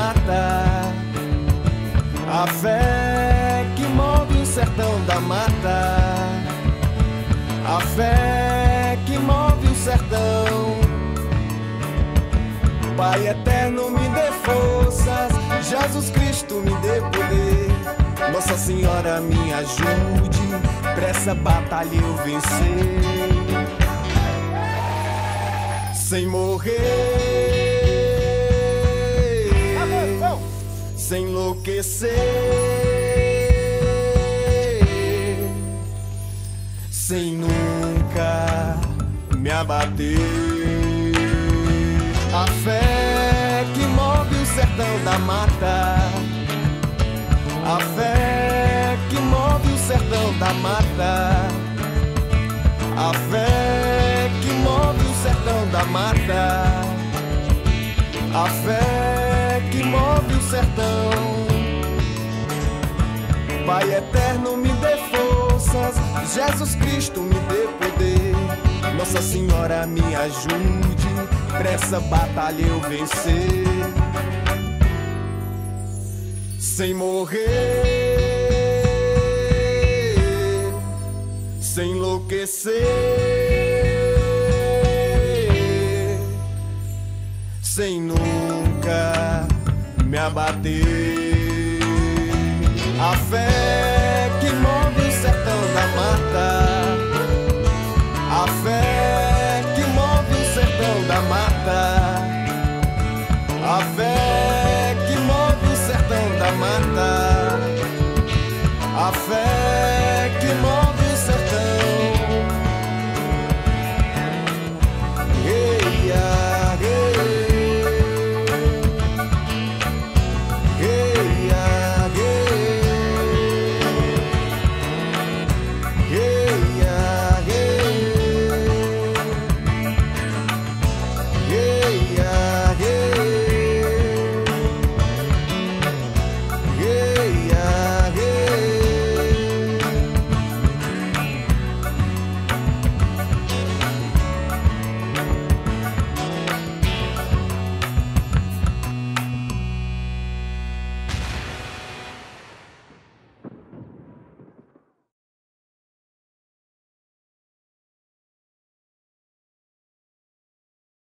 mata, a fé que move o sertão da mata, a fé que move o sertão. Pai eterno, me dê forças, Jesus Cristo me dê poder, Nossa Senhora me ajude, pra essa batalha eu vencer. Sem morrer, sem enlouquecer, sem nunca me abater. A fé que move o sertão da mata, a fé que move o sertão da mata, a fé que move o sertão da mata, a fé que move o sertão. Pai eterno, me dê forças, Jesus Cristo me dê poder, Nossa Senhora me ajude, pra essa batalha eu vencer. Sem morrer, sem enlouquecer, sem nunca me abater.